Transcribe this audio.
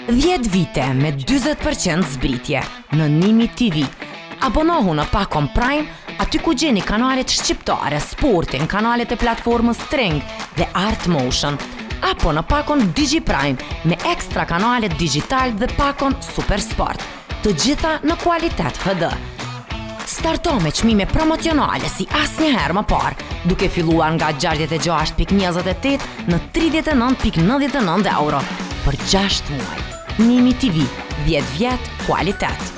10 vite me 40% zbritje në Nimi TV. Abonohu në Pakon Prime, aty ku gjeni kanalet shqiptare, sportin, kanalet e platformës Tring dhe Art Motion, apo në Pakon DigiPrime me ekstra kanalet digital dhe Pakon Super Sport, të gjitha në kualitet HD. Starto me çmime promocionale si asnjëherë më parë, duke filluar nga 66.28 në 39.99 euro për 6 muaj. Nimi TV, 10 vjet kualitet.